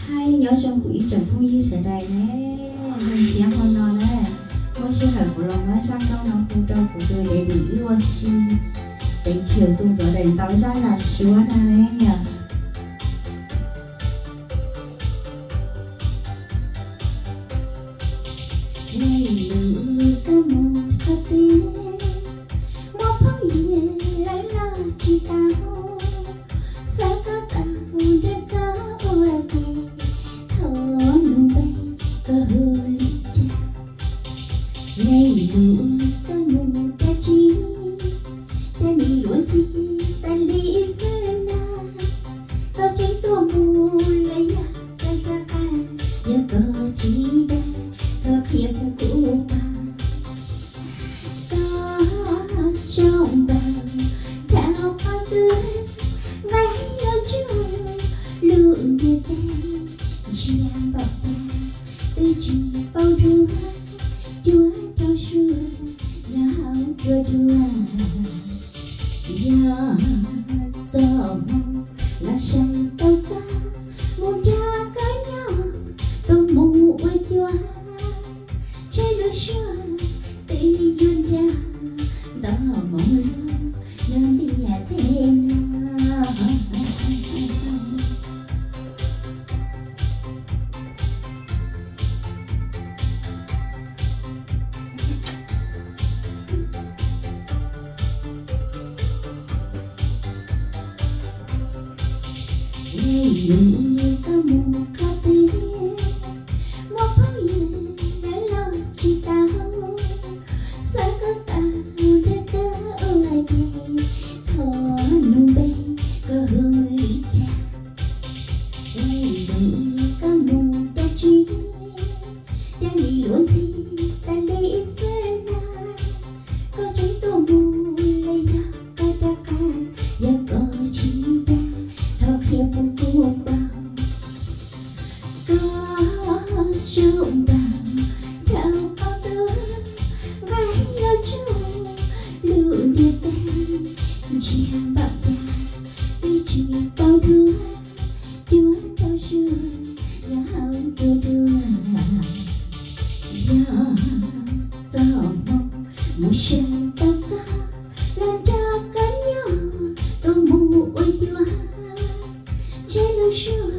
hay nhớ trong quỹ trần phu di sẽ đầy nè mình xé con nó nè có sẽ phải của lòng nó sang trong nó phụ trâu của tôi để đi qua xi để kiểu tung ở đây tao ra là xúa nè nhỉ ngày lửa ta một khát tiếng một phong yên lại là chỉ tao sao có tao để có ôi kì thở nụ bay có hư lý cha ngày lửa ta một ta chi ta đi luôn gì ta lý rơi na ta chỉ tua mù lấy ta cha ca giờ có chỉ đây thơ kia cũng cũ bằng có trong bằng trao con tươi váy áo chung lượng địa tên chỉ ăn bọc ta từ chỉ bao rứa chúa cho xưa gạo đưa đưa giờ giờ là say tao ca muốn ra cái nhau tôi mù ơi chúa trên đôi xuân tỷ duyên ra đó mong lương nên đi thêm ngày lửa có một cà phê một phong yên đã lo chỉ tao sao có tao để có ôi kì thở nụ bay có hơi cha ngày lửa có một ta chi ta đi luôn gì ta lý rơi na có trái tô mù lấy ra ta đã ca giờ có chỉ ta thao hiệp một cuộc bao có rộng bằng trao con tươi váy áo chung lượng địa tên chỉ hàng bạc nhà tuy chỉ bao đứa chúa cho sương gạo đưa đưa giờ mong một say tao ca làm ra cánh nhau tôi mù ôi chúa trên đôi xuân